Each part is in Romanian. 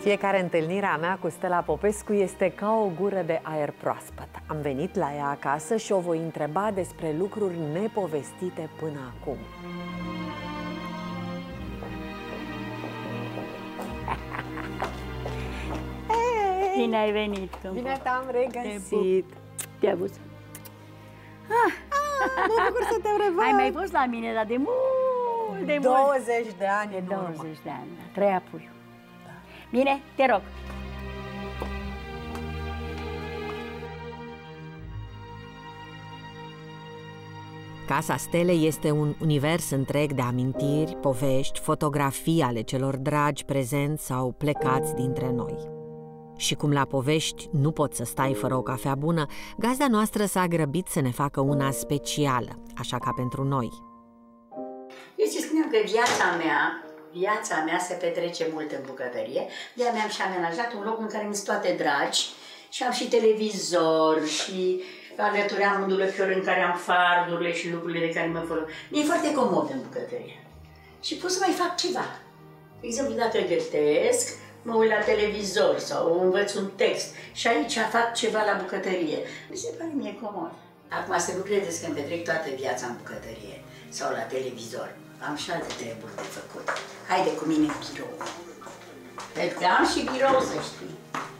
Fiecare întâlnire a mea cu Stella Popescu este ca o gură de aer proaspăt. Am venit la ea acasă și o voi întreba despre lucruri nepovestite până acum. Bine ai venit! Bine te-am regăsit! Te-ai văzut? Mă bucur să te revăd! Ai mai fost la mine, dar de mult, de 20 de ani de în urmă. 20 de ani, da. Trăia puiul. Bine, te rog. Casa Stelei este un univers întreg de amintiri, povești, fotografii ale celor dragi prezenți sau plecați dintre noi. Și cum la povești nu poți să stai fără o cafea bună, gazda noastră s-a grăbit să ne facă una specială, așa ca pentru noi. Eu ți spuneam că viața mea se petrece mult în bucătărie, de-aia mi-am și amenajat un loc în care mi-s toate dragi și am și televizor și alături am un dulăpior în care am fardurile și lucrurile de care mă folosesc. E foarte comod în bucătărie. Și pot să mai fac ceva. De exemplu, dacă gătesc, mă uit la televizor sau învăț un text și aici fac ceva la bucătărie. Mi se pare mie comod. Acum să nu credeți că îmi petrec toată viața în bucătărie sau la televizor. Am și alte treburi de făcut. Haide cu mine în birou. Pentru că am și birou, să știi.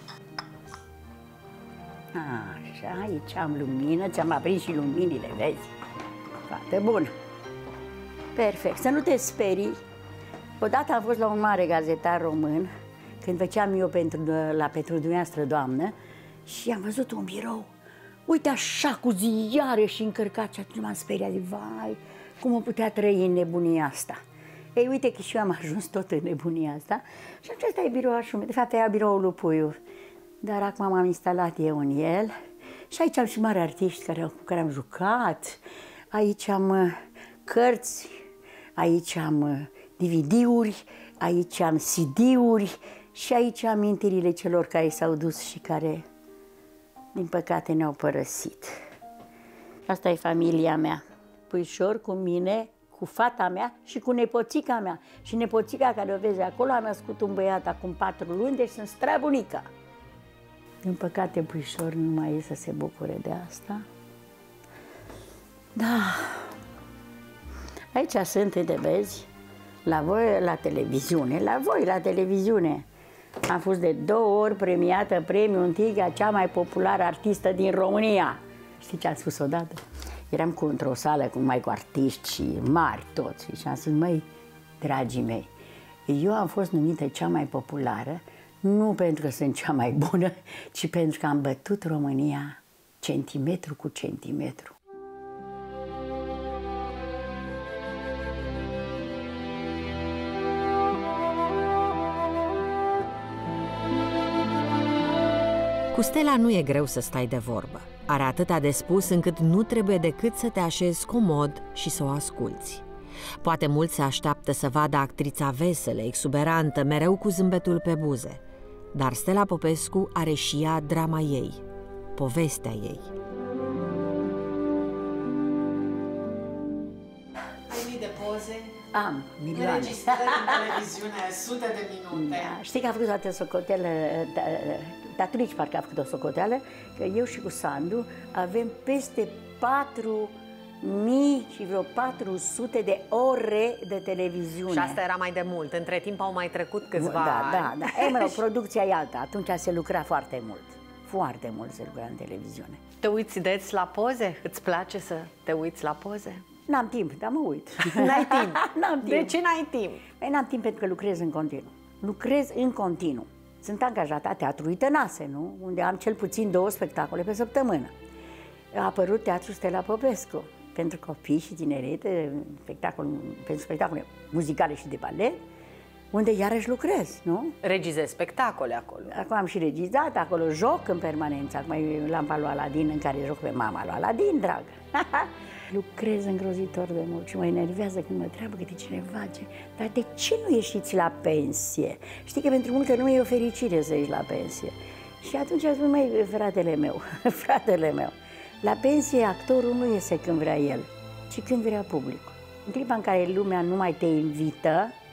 Așa, aici am lumină, ți-am aprins și luminile, vezi? Foarte bun. Perfect, să nu te sperii. Odată am fost la un mare gazetar român, când făceam eu pentru dumneavoastră, doamnă, și am văzut un birou. Uite așa, cu ziare și încărcat, și atunci m-am speriat, zic, vai, cum o putea trăi în nebunia asta? Ei, uite că și eu am ajuns tot în nebunia asta și acesta e birouașul meu. De fapt, era biroul lui Puiu. Dar acum m-am instalat eu în el și aici am și mari artiști cu care am jucat. Aici am cărți, aici am DVD-uri, aici am CD-uri și aici am amintirile celor care s-au dus și care, din păcate, ne-au părăsit. Asta e familia mea. Puișor cu mine, cu fata mea și cu nepoțica mea. Și nepoțica care o vezi acolo a născut un băiat acum 4 luni, deci sunt străbunica. Din păcate, Puișor nu mai e să se bucure de asta. Da. Aici sunt, te vezi, la voi la televiziune, la televiziune. Am fost de 2 ori premiată premiul întâi a cea mai populară artistă din România. Știi ce am spus odată? Eram într-o sală cu artiști și mari toți și am spus, măi, dragii mei, eu am fost numită cea mai populară, nu pentru că sunt cea mai bună, ci pentru că am bătut România centimetru cu centimetru. Cu Stella nu e greu să stai de vorbă. Are atâta de spus încât nu trebuie decât să te așezi comod și să o asculți. Poate mulți se așteaptă să vadă actrița veselă, exuberantă, mereu cu zâmbetul pe buze. Dar Stella Popescu are și ea drama ei, povestea ei. Ai mii de poze? Am milioane. Înregistrări în televiziune, sute de minute. Da. Știi că a făcut toată socoteală, Tatunici parcă a făcut o socoteală, că eu și cu Sandu avem peste 4000 și vreo 400 de ore de televiziune. Și asta era mai de mult. Între timp au mai trecut câțiva ani. Da. Ei, mă rog, producția e alta. Atunci se lucra foarte mult. Foarte mult se lucra în televiziune. Te uiți des la poze? Îți place să te uiți la poze? N-am timp, dar mă uit. N-ai timp? N-am timp. De ce n-ai timp? Păi n-am timp pentru că lucrez în continuu. Lucrez în continuu. Sunt angajată la Teatrul Tănase, nu? Unde am cel puțin 2 spectacole pe săptămână. A apărut Teatrul Stella Popescu pentru copii și tinerete, pentru spectacole muzicale și de balet, unde iarăși lucrez, nu? Regizezi spectacole acolo. Acum am și regizat, acolo joc în permanență. Acum e lampa lui Aladin în care joc pe mama lui Aladin, dragă. Lucrez îngrozitor de mult și mă enervează când mă întreabă câte cineva, dar de ce nu ieșiți la pensie? Știi că pentru multă lume e o fericire să ieși la pensie. Și atunci a spus, măi, fratele meu, la pensie actorul nu iese când vrea el, ci când vrea publicul. În clipa în care lumea nu mai te invită,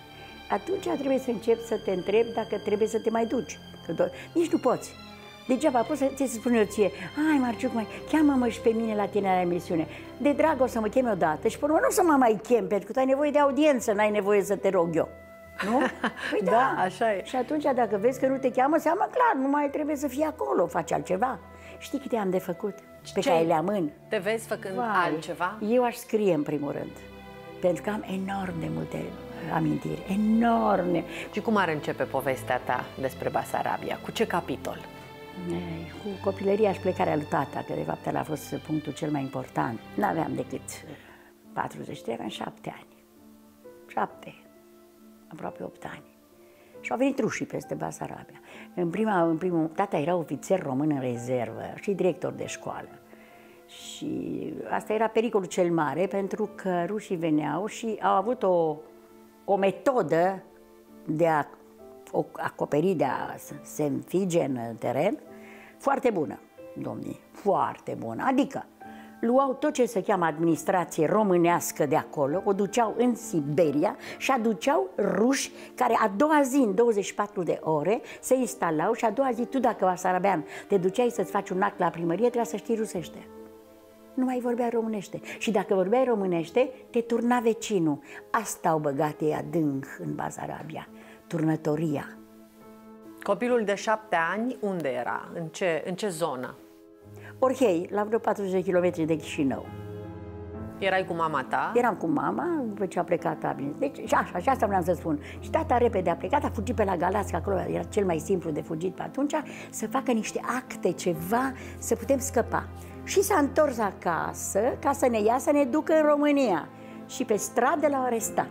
atunci trebuie să începi să te întrebi dacă trebuie să te mai duci. Că nici nu poți. Degeaba poți să spun eu ție, hai Marciuc, cheamă-mă și pe mine la tine la emisiune. De drag o să mă chemi odată și până nu o să mă mai chem, pentru că tu ai nevoie de audiență, n-ai nevoie să te rog eu. Nu? Păi da, așa e. Și atunci dacă vezi că nu te cheamă, seama clar, nu mai trebuie să fii acolo, faci altceva. Știi câte am de făcut? Pe care le amân. Te vezi făcând altceva? Eu aș scrie în primul rând, pentru că am enorm de multe amintiri, enorme. Și cum ar începe povestea ta despre Basarabia? Cu ce capitol? Cu copilăria și plecarea lui tata, că de fapt ăla a fost punctul cel mai important. N-aveam decât 43, aveam 7 ani. 7, aproape 8 ani. Și au venit rușii peste Basarabia. În primul, tata era ofițer român în rezervă și director de școală. Și asta era pericolul cel mare, pentru că rușii veneau și au avut o metodă de a acoperi, de a se înfige în teren, foarte bună, domnii, foarte bună. Adică luau tot ce se cheamă administrație românească de acolo, o duceau în Siberia și aduceau ruși care a doua zi, în 24 de ore, se instalau și a doua zi, tu dacă basarabean te duceai să-ți faci un act la primărie, trebuia să știi rusește. Nu mai vorbea românește. Și dacă vorbeai românește, te turna vecinul. Asta au băgat ei adânc în Basarabia, turnătoria. Copilul de 7 ani unde era? În ce zonă? Orhei, la vreo 40 km de Chișinău. Erai cu mama ta? Eram cu mama, după ce a plecat tata. Deci, și asta vreau să spun. Și tata repede a plecat, a fugit pe la Galați, că acolo era cel mai simplu de fugit pe atunci, să facă niște acte, ceva, să putem scăpa. Și s-a întors acasă ca să ne ia să ne ducă în România. Și pe stradă l-au arestat.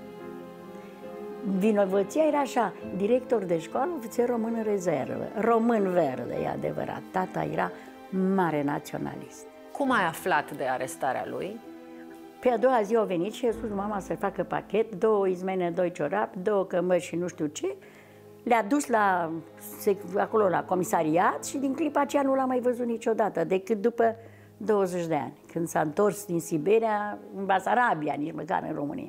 Vinovăția era așa, director de școală, ofițer român în rezervă, român verde, e adevărat. Tata era mare naționalist. Cum ai aflat de arestarea lui? Pe a doua zi au venit și a spus mama să facă pachet, 2 izmene, 2 ciorapi, 2 cămăși și nu știu ce. Le-a dus acolo la comisariat și din clipa aceea nu l-a mai văzut niciodată, decât după 20 de ani, când s-a întors din Siberia în Basarabia, nici măcar în România.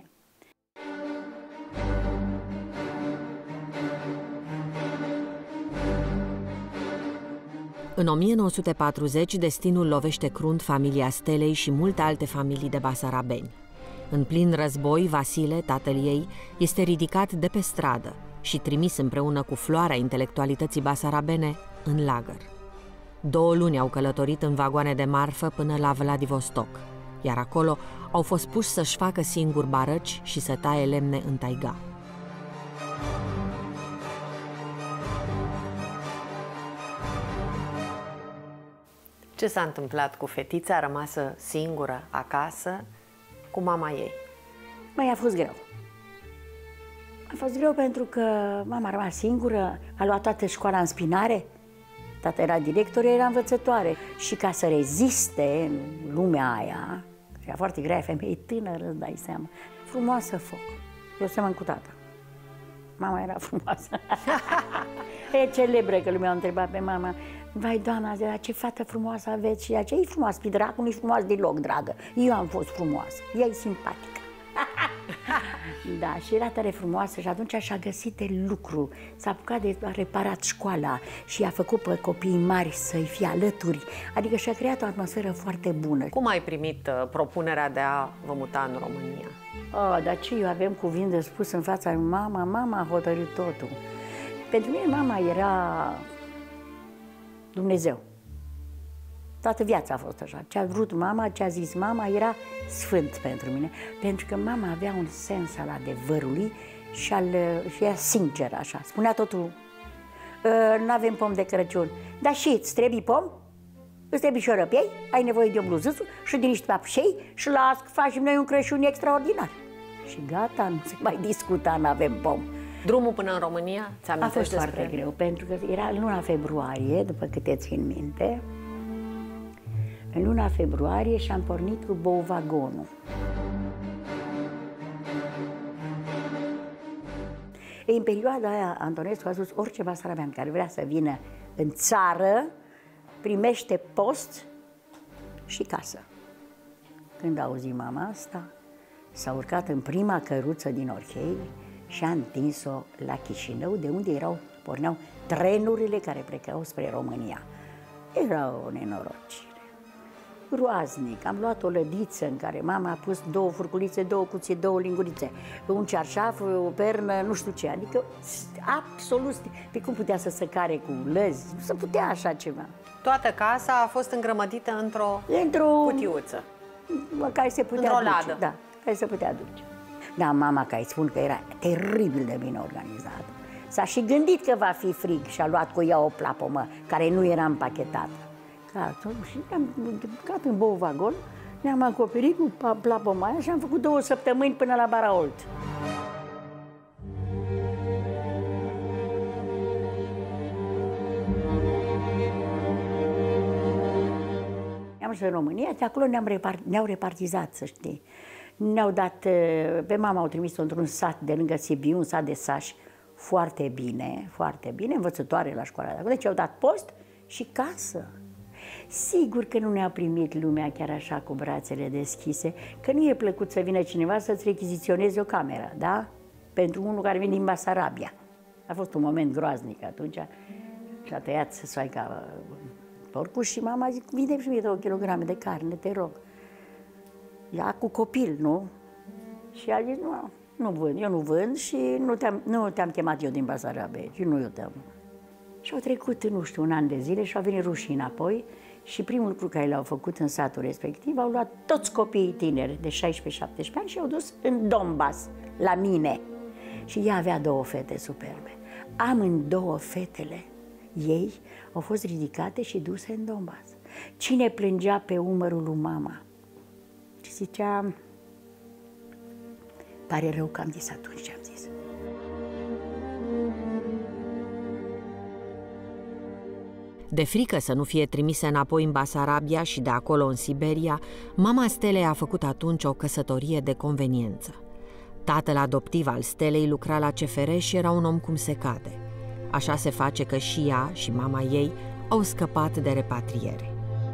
În 1940, destinul lovește crunt familia Stelei și multe alte familii de basarabeni. În plin război, Vasile, tatăl ei, este ridicat de pe stradă și trimis împreună cu floarea intelectualității basarabene în lagăr. 2 luni au călătorit în vagoane de marfă până la Vladivostok, iar acolo au fost puși să-și facă singuri barăci și să taie lemne în taiga. Ce s-a întâmplat cu fetița rămasă singură acasă cu mama ei? Mai a fost greu. A fost greu pentru că mama a rămas singură, a luat toată școala în spinare, tata era director, era învățătoare. Și ca să reziste în lumea aia, era foarte grea, femeie tânără, îți dai seama, frumoasă foc. Eu semăn cu tata. Mama era frumoasă. E celebră că lumea a întrebat pe mama, vai, doamna, ce fată frumoasă aveți și aceea e frumoasă, pe dracu, nu-i frumoasă deloc, dragă. Eu am fost frumoasă, ea e simpatică. Da, și era tare frumoasă și atunci și-a găsit de lucru. S-a apucat de a reparat școala și a făcut pe copiii mari să-i fie alături. Adică și-a creat o atmosferă foarte bună. Cum ai primit propunerea de a vă muta în România? Dar ce eu avem cuvânt de spus în fața lui mama? Mama a hotărât totul. Pentru mine mama era Dumnezeu. Toată viața a fost așa. Ce a vrut mama, ce a zis mama, era sfânt pentru mine. Pentru că mama avea un sens al adevărului și era sinceră așa. Spunea totul, nu avem pom de Crăciun. Dar și îți trebuie pom? Îți trebuie și o răpiei? Ai nevoie de o bluză și de niște papușei? Și las că facem noi un Crăciun extraordinar. Și gata, nu se mai discuta, nu avem pom. Drumul până în România, a fost foarte greu, pentru că era în luna februarie, după câte țin minte. În luna februarie și am pornit cu bouvagonul. În perioada aia, Antonescu a spus, orice basarabean care vrea să vină în țară, primește post și casă. Când a auzit mama asta, s-a urcat în prima căruță din Orhei și a întins-o la Chișinău, de unde porneau trenurile care plecau spre România. Era o nenorocire groaznic. Am luat o lădiță în care mama a pus 2 furculițe, 2 cuții, 2 lingurițe, un cearșaf, o pernă, nu știu ce, adică absolut, pe cum putea să se care cu lăzi, nu se putea așa ceva. Toată casa a fost îngrămădită într-o cutiuță. Care se putea într-o duce, ladă. da, care se putea duce. Da, mama, ca îi spun că era teribil de bine organizată. S-a și gândit că va fi frig și a luat cu ea o plapomă care nu era împachetată. Și ne-am urcat în bou vagon, ne-am acoperit cu plapoma aia și am făcut 2 săptămâni până la Baraolt. Am ajuns în România, de acolo ne-au repartizat, să știi. Ne-au dat, pe mama au trimis-o într-un sat de lângă Sibiu, un sat de sași, foarte bine, învățătoare la școala de acolo. Deci au dat post și casă. Sigur că nu ne-a primit lumea chiar așa cu brațele deschise, că nu e plăcut să vină cineva să-ți rechiziționeze o cameră, da? Pentru unul care vine din Basarabia. A fost un moment groaznic atunci și a tăiat soaica porcul și mama a zis, vine și mie 2 kilograme de carne, te rog. Ea cu copil, nu? Și a zis, nu vând, eu nu vând și nu te-am chemat eu din Basarabia, și nu eu te-am. Și au trecut, nu știu, 1 an de zile și au venit rușii înapoi și primul lucru care l-au făcut în satul respectiv, au luat toți copiii tineri de 16-17 ani și i-au dus în Donbass, la mine. Și ea avea 2 fete superbe. Amândouă fetele ei au fost ridicate și duse în Donbass. Cine plângea pe umărul lui mama? Și zicea, pare rău că am zis atunci ce am zis. De frică să nu fie trimise înapoi în Basarabia și de acolo în Siberia, mama Stelei a făcut atunci o căsătorie de conveniență. Tatăl adoptiv al Stelei lucra la CFR și era un om cum se cade. Așa se face că și ea și mama ei au scăpat de repatriere.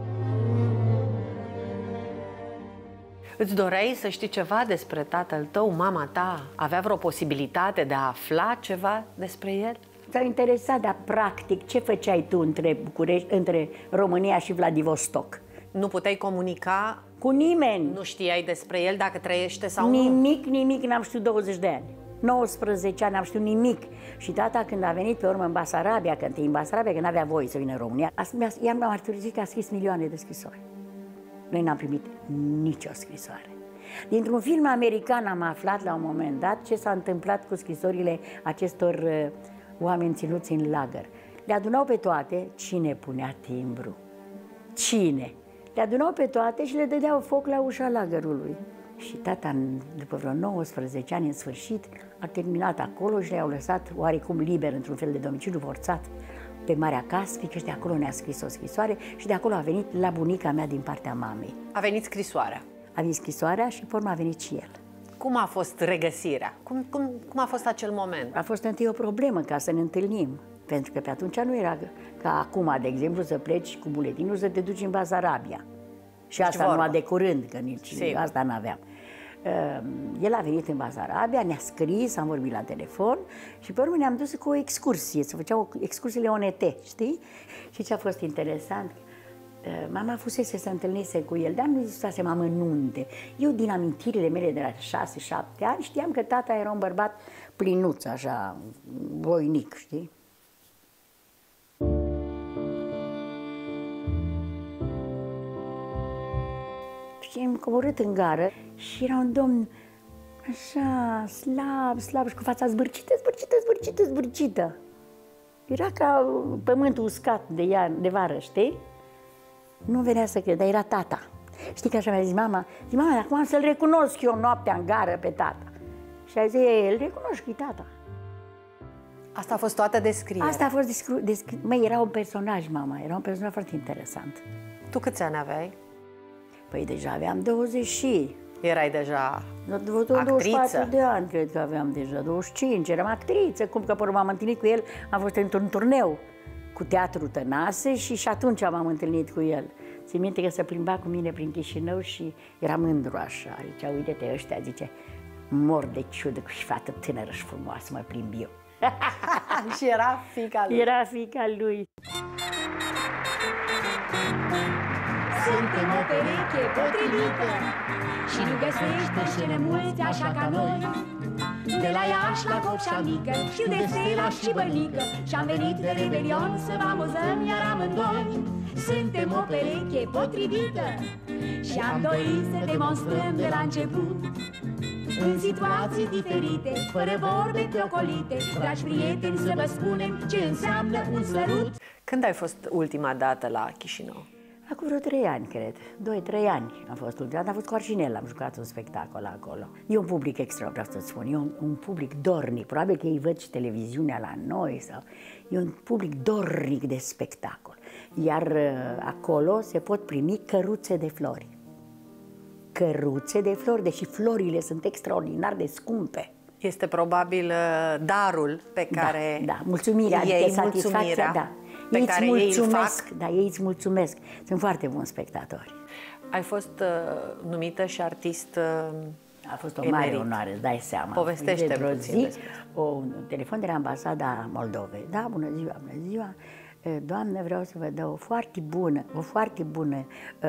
Îți doreai să știi ceva despre tatăl tău? Mama ta avea vreo posibilitate de a afla ceva despre el? S-a interesat, dar practic, ce făceai tu între România și Vladivostok? Nu puteai comunica cu nimeni. Nu știai despre el dacă trăiește sau Nimic, n-am știut 20 de ani. 19 ani, n-am știut nimic. Și tata, când a venit pe urmă în Basarabia, că n-avea voie să vină în România, i-am mărturisit că a scris milioane de scrisori. Noi n-am primit nicio scrisoare. Dintr-un film american am aflat la un moment dat ce s-a întâmplat cu scrisorile acestor oameni ținuți în lagăr. Le adunau pe toate, cine punea timbru? Cine? Le adunau pe toate și le dădeau foc la ușa lagărului. Și tata, după vreo 19 ani, în sfârșit, a terminat acolo și le-au lăsat oarecum liber, într-un fel de domiciliu forțat, pe Marea Caspică și de acolo ne-a scris o scrisoare și de acolo a venit la bunica mea din partea mamei. A venit scrisoarea. A venit scrisoarea și pe urmă a venit și el. Cum a fost regăsirea? Cum a fost acel moment? A fost întâi o problemă ca să ne întâlnim, pentru că pe atunci nu era ca acum, de exemplu, să pleci cu buletinul să te duci în Basarabia. Și asta numai de curând, că nici asta n-aveam. El a venit în Basarabia, ne-a scris, am vorbit la telefon și pe urmă ne-am dus cu o excursie, să făceau excursiile ONT, știi? Și ce a fost interesant, mama fusese să întâlnise cu el, dar nu zisasem amănunte. Eu, din amintirile mele de la 6-7 ani, știam că tata era un bărbat plinuț, așa, voinic, știi? Și am coborât în gară și era un domn așa, slab și cu fața zbârcită. Era ca pământul uscat de vară, știi? Nu venea să cred, dar era tata. Știi că așa mi-a zis mama, acum am să-l recunosc eu noaptea în gară pe tata. Și a zis, îl recunosc, e tata. Asta a fost toată descrierea. Asta a fost Măi, era un personaj, mama, era un personaj foarte interesant. Tu câți ani aveai? Păi deja aveam 20 și... Erai deja actriță? 24 de ani, cred că aveam deja, 25, eram actriță. Cum că m-am întâlnit cu el, am fost într-un turneu cu Teatru Tănase și atunci m-am întâlnit cu el. Țin minte că se plimba cu mine prin Chișinău și era mândru așa. Zicea, uite-te ăștia, zice, mor de ciudă cu și fată tânără și frumoasă, mă plimb eu. Și era fiica lui. Era fiica lui. Suntem o pereche potrivită și nu găsește cele mulți așa ca noi. De la Iași la Copșa Mică, știu de Stela și Bănică, și-am venit de Revelion să vă amuzăm iar amândoi. Suntem o pereche potrivită și am dorit să demonstrăm de la început, în situații diferite, fără vorbe preocolite, dragi prieteni, să vă spunem ce înseamnă un sărut. Când ai fost ultima dată la Chișinău? Acum vreo 3 ani, cred. 2-3 ani am fost ultima dată. Am fost cu Arșinel, am jucat un spectacol acolo. E un public extraordinar, vreau să-ți spun. E un public dornic. Probabil că ei văd și televiziunea la noi. Sau... E un public dornic de spectacol. Iar acolo se pot primi căruțe de flori. Căruțe de flori, deși florile sunt extraordinar de scumpe. Este probabil darul pe care da, mulțumirea, ei, adică satisfacția, da. Pe ei care îți mulțumesc, ei îl fac. Da, ei îți mulțumesc. Sunt foarte buni spectatori. Ai fost numită și artist A fost o mare onoare, îți dai seama. Povestește într-o zi, despre un telefon de la Ambasada Moldovei. Da, bună ziua. Doamne, vreau să vă dau o foarte bună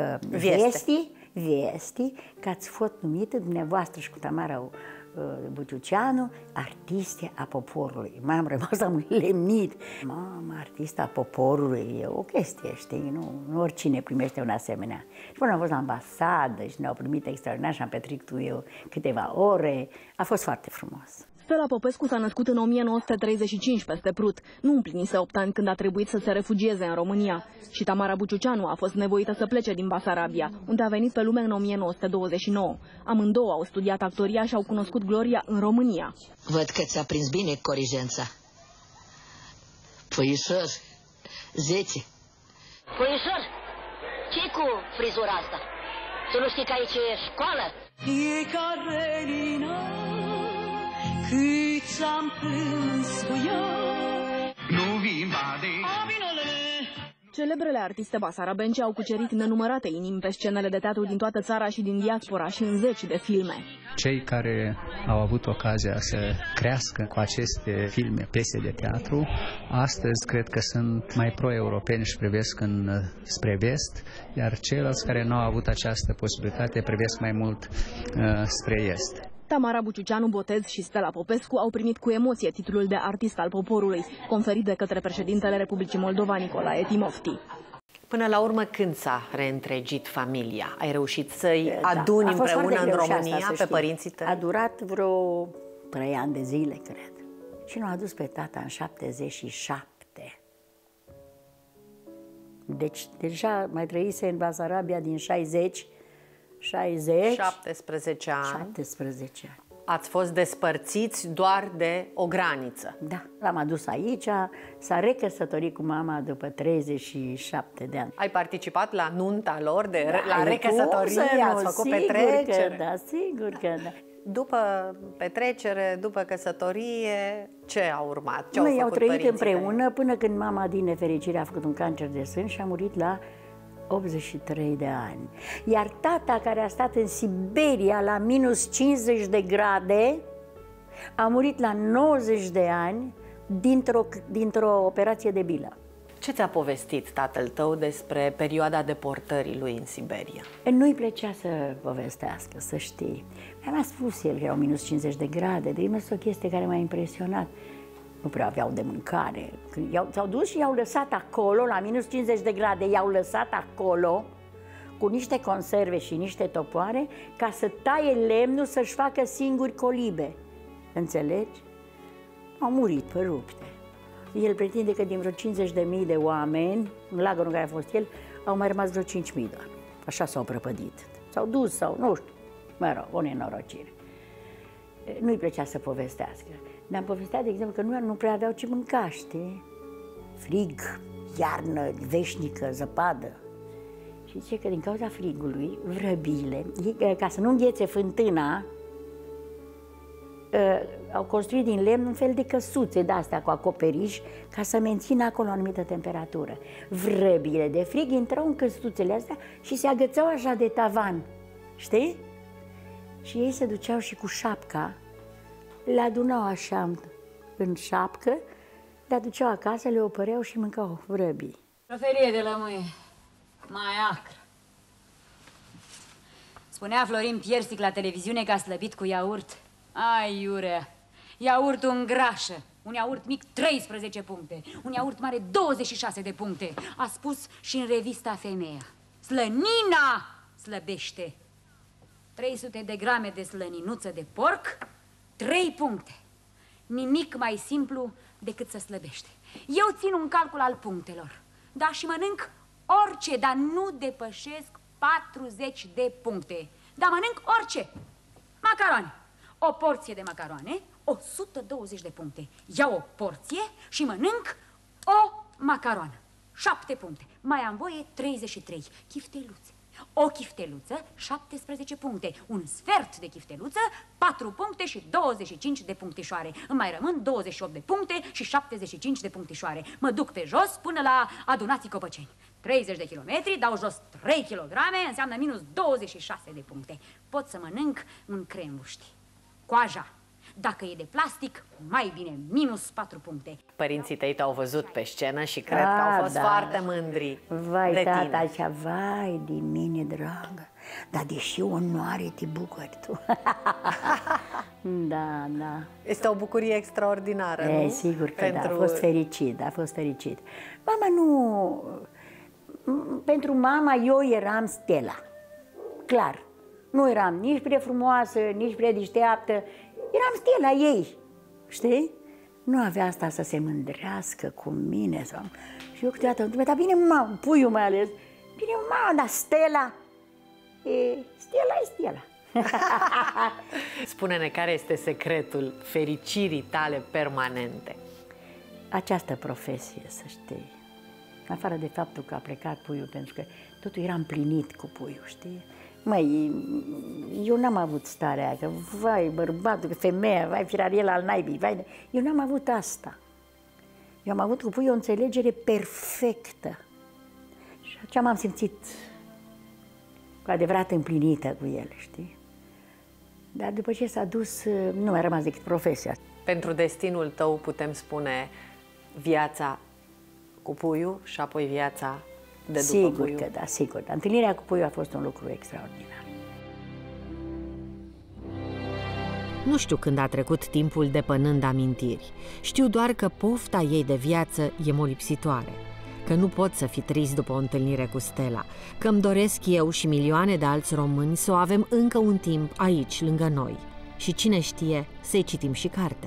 vesti că ați fost numită dumneavoastră și cu Tamara Buciuceanu, artiste a poporului. M-am rămas, am lemnit. Mamă, artista poporului, e o chestie, știi? Nu oricine primește un asemenea. Și până am fost la ambasadă și ne-au primit extraordinar și am petrecut eu câteva ore. A fost foarte frumos. Stella Popescu s-a născut în 1935 peste Prut. Nu împlinise 8 ani când a trebuit să se refugieze în România. Și Tamara Buciuceanu a fost nevoită să plece din Basarabia, unde a venit pe lume în 1929. Amândouă au studiat actoria și au cunoscut gloria în România. Văd că ți-a prins bine corigența. Puișor, 10. Puișor, ce-i cu frizura asta? Tu nu știi că aici e școală? Fiecare lină cât am plâns cu ea. Nu vin bade. Celebrele artiste basarabence au cucerit nenumărate inimi pe scenele de teatru din toată țara și din diaspora și în 10 de filme. Cei care au avut ocazia să crească cu aceste filme, piese de teatru, astăzi cred că sunt mai pro-europeni și privesc spre vest, iar ceilalți care nu au avut această posibilitate privesc mai mult spre est. Tamara Buciuceanu, Botez și Stella Popescu au primit cu emoție titlul de artist al poporului, conferit de către președintele Republicii Moldova, Nicolae Timofti. Până la urmă, când s-a reîntregit familia? Ai reușit să-i aduni împreună în România pe părinții tăi? A durat vreo 3 ani de zile, cred. Și l-a adus pe tata în 77. Deci deja mai trăise în Basarabia din 60. 17 ani. 17 ani. Ați fost despărțiți doar de o graniță. Da, l-am adus aici, s-a recăsătorit cu mama după 37 de ani. Ai participat la nunta lor, la recăsătorie, ați făcut petrecere? Da, sigur că da. După petrecere, după căsătorie, ce a urmat? Ce au Noi făcut au trăit împreună tăi? Până când mama, din nefericire, a făcut un cancer de sân și a murit la 83 de ani. Iar tata, care a stat în Siberia la minus 50 de grade, a murit la 90 de ani dintr-o operație de bilă. Ce ți-a povestit tatăl tău despre perioada deportării lui în Siberia? Nu-i plăcea să povestească, să știi. Mi-a spus el că erau minus 50 de grade, dar este o chestie care m-a impresionat. Nu prea aveau de mâncare. S-au dus și i-au lăsat acolo, la minus 50 de grade, i-au lăsat acolo cu niște conserve și niște topoare ca să taie lemnul să-și facă singuri colibe. Înțelegi? Au murit pe rupte. El pretinde că din vreo 50.000 de oameni, în lagărul în care a fost el, au mai rămas vreo 5.000 doar. Așa s-au prăpădit. S-au dus sau nu știu. Mă rog, o nenorocire. Nu-i plăcea să povestească. Ne-am povestit, de exemplu, că nu prea aveau ce mânca, știi? Frig, iarnă, veșnică, zăpadă. Și zice că din cauza frigului, vrăbile, ca să nu înghețe fântâna, au construit din lemn un fel de căsuțe de-astea cu acoperiș ca să mențină acolo o anumită temperatură. Vrăbile de frig intrau în căsuțele astea și se agățau așa de tavan, știi? Și ei se duceau și cu șapca, le adunau așa în șapcă, le aduceau acasă, le opăreau și mâncau vrăbii. O felie de lămâie, mai acră. Spunea Florin Piersic la televiziune că a slăbit cu iaurt. Ai, iurea, iaurtul îngrașă. Un iaurt mic 13 puncte, un iaurt mare 26 de puncte. A spus și în revista Femeia. Slănina slăbește. 300 de grame de slăninuță de porc, 3 puncte. Nimic mai simplu decât să slăbește. Eu țin un calcul al punctelor. Da, și mănânc orice, dar nu depășesc 40 de puncte. Dar mănânc orice. Macaroane. O porție de macaroane, 120 de puncte. Iau o porție și mănânc o macaroană. 7 puncte. Mai am voie 33. Chifteluțe. O chifteluță, 17 puncte. Un sfert de chifteluță, 4 puncte și 25 de punctișoare. Îmi mai rămân 28 de puncte și 75 de punctișoare. Mă duc pe jos până la Adunații Copăceni. 30 de kilometri, dau jos 3 kilograme, înseamnă minus 26 de puncte. Pot să mănânc un cremvuști. Coaja. Dacă e de plastic, mai bine, minus 4 puncte. Părinții tăi te-au văzut pe scenă și cred că au fost foarte mândri vai, de tata, tine. așa, vai de mine, dragă, dar deși onoare te bucuri tu. Da, da. Este o bucurie extraordinară, nu? Sigur că da, a fost fericit, a fost fericit. Mama nu... Pentru mama eu eram Stella, clar. Nu eram nici prea frumoasă, nici prea deșteaptă. Eram Stella ei, știi? Nu avea asta să se mândrească cu mine. Sau... Și eu câteodată îmi dar bine, mama, puiul mai ales. Bine, mama, dar Stella... Stella e Stella. Spune-ne care este secretul fericirii tale permanente. Această profesie, să știi. În afară de faptul că a plecat puiul, pentru că totul era împlinit cu puiul, știi? Măi, eu n-am avut starea aia, că vai, bărbatul, că femeia, vai, firariela al naibii, vai... Eu n-am avut asta. Eu am avut cu puiul o înțelegere perfectă. Și așa m-am simțit cu adevărat împlinită cu el, știi? Dar după ce s-a dus, nu mi-a rămas decât profesia. Pentru destinul tău putem spune viața cu puiul și apoi viața de după sigur puiul. Că da, sigur. Dar întâlnirea cu puiul a fost un lucru extraordinar. Nu știu când a trecut timpul depănând amintiri. Știu doar că pofta ei de viață e molipsitoare, că nu pot să fi trist după o întâlnire cu Stella, că îmi doresc eu și milioane de alți români să o avem încă un timp aici, lângă noi. Și cine știe, să-i citim și cartea.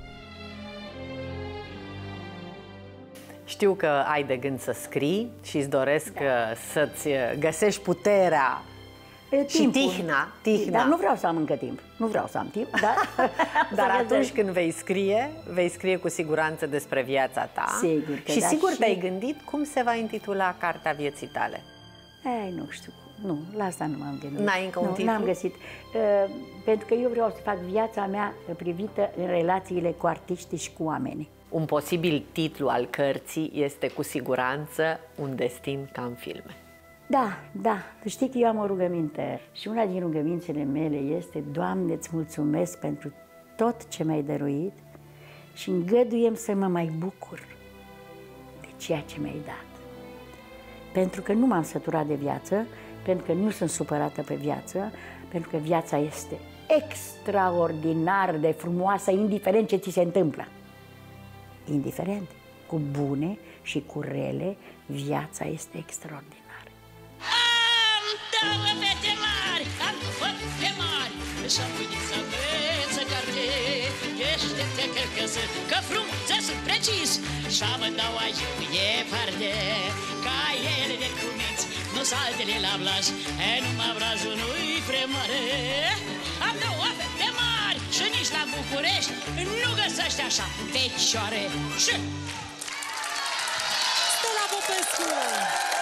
Știu că ai de gând să scrii și îți doresc să-ți găsești puterea și tihna. Dar nu vreau să am încă timp. Nu vreau să am timp, dar atunci când vei scrie cu siguranță despre viața ta. Sigur că și da, sigur te-ai gândit cum se va intitula cartea vieții tale. Nu știu. Nu, la asta nu m-am gândit. N-ai încă un titlu? N-am găsit. Pentru că eu vreau să fac viața mea privită în relațiile cu artiștii și cu oamenii. Un posibil titlu al cărții este cu siguranță Un destin ca în filme. Da, da. Știi că eu am o rugăminte și una din rugămințele mele este: Doamne, îți mulțumesc pentru tot ce mi-ai dăruit și îngăduie-mi să mă mai bucur de ceea ce mi-ai dat. Pentru că nu m-am săturat de viață, pentru că nu sunt supărată pe viață, pentru că viața este extraordinar de frumoasă, indiferent ce ți se întâmplă. Indiferent, cu bune și cu rele, viața este extraordinară. Am două fete mari, am fete mari, și-am uitat să înveță carte. Ești-te cărcăsă, că frunze sunt precis, și-am dau aici e parte. Ca ele de cuminți, nu saltele la blaj, numai brazul nu-i prea mare. Am două fete mari și nici la București nu găsești așa fecioare. Și... Stella Popescu!